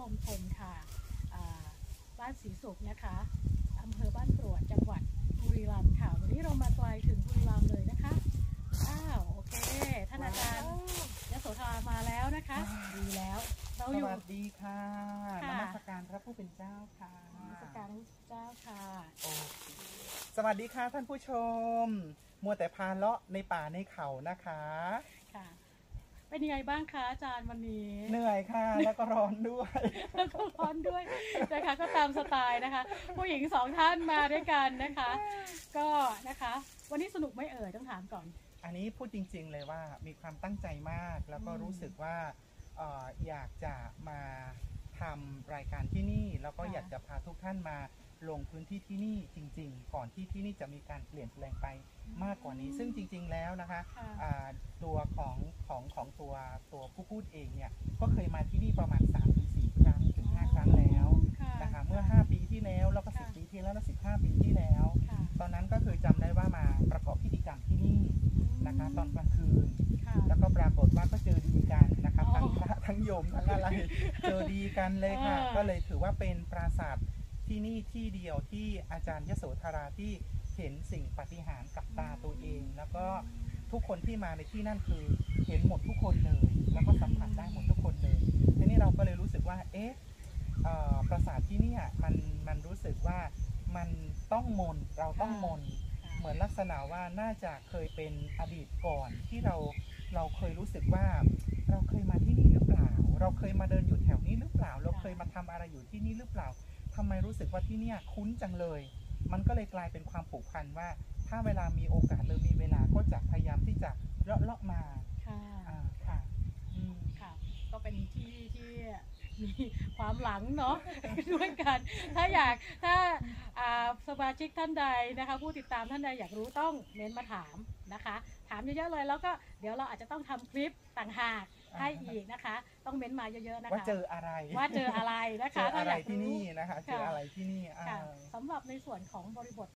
ลมพรมค่ะบ้านศรีสุขนะคะอำเภอบ้านกรวดจังหวัดบุรีรัมย์ค่ะวันนี้เรามาไกลถึงบุรีรัมย์เลยนะคะโอเคท่านอาจารย์ยโสธรมาแล้วนะคะดีแล้วเราอยู่สวัสดีค่ะนมัสการพระผู้เป็นเจ้าค่ะนมัสการพระเจ้าค่ะสวัสดีค่ะท่านผู้ชมมัวแต่พาเลาะในป่าในเขานะคะค่ะเป็นยังไงบ้างคะอาจารย์วันนี้เหนื่อยค่ะแล้วก็ร้อนด้วยแล้วก็ร้อนด้วยนะคะก็ตามสไตล์นะคะผู้หญิง2ท่านมาด้วยกันนะคะก็นะคะวันนี้สนุกไม่ต้องถามก่อนอันนี้พูดจริงๆเลยว่ามีความตั้งใจมากแล้วก็รู้สึกว่าอยากจะมาทำรายการที่นี่แล้วก็อยากจะพาทุกท่านมาลงพื้นที่ที่นี่จริงๆก่อนที่ที่นี่จะมีการเปลี่ยนแปลงไปมากกว่านี้ซึ่งจริงๆแล้วนะคะตัวของตัวผู้พูดเองเนี่ยก็เคยมาที่นี่ประมาณ 3-4 ครั้งถึง 5 ครั้งแล้วนะคะเมื่อ5 ปีที่แล้วแล้วก็10 ปีที่แล้วและ15 ปีที่แล้วตอนนั้นก็คือจำได้ว่ามาประกอบพิธีกรรมที่นี่นะคะตอนกลางคืนแล้วก็ปรากฏว่าก็เจอดีกันนะคะทั้งพระทั้งโยมทั้งอะไรเจอดีกันเลยค่ะก็เลยถือว่าเป็นปราสาทที่นี่ที่เดียวที่อาจารย์ยโสธราที่เห็นสิ่งปาฏิหาริย์กับตาตัวเองแล้วก็ทุกคนที่มาในที่นั่นคือเห็นหมดทุกคนเลยแล้วก็สัมผัสได้หมดทุกคนเลยทีนี้เราก็เลยรู้สึกว่าปราสาทที่นี่มันรู้สึกว่ามันต้องมนเราต้องมนเหมือนลักษณะว่าน่าจะเคยเป็นอดีตก่อนที่เราเคยรู้สึกว่าเราเคยมาที่นี่หรือเปล่าเราเคยมาเดินอยู่แถวนี้หรือเปล่าเราเคยมาทำอะไรอยู่ที่นี่หรือเปล่าทำไมรู้สึกว่าที่นี่คุ้นจังเลยมันก็เลยกลายเป็นความผูกพันว่าถ้าเวลามีโอกาสหรือมีเวลาก็จะพยายามที่จะเลาะมาค่ะค่ะก็เป็นที่มีความหลังเนาะด้วยกันถ้าสมาชิกท่านใดนะคะผู้ติดตามท่านใดอยากรู้ต้องเม้นมาถามนะคะถามเยอะๆเลยแล้วก็เดี๋ยวเราอาจจะต้องทำคลิปต่างหากให้อีกนะคะต้องเม้นมาเยอะๆนะคะว่าเจออะไรนะคะเจออะไรที่นี่นะคะเจออะไรที่นี่สำหรับในส่วนของบริบท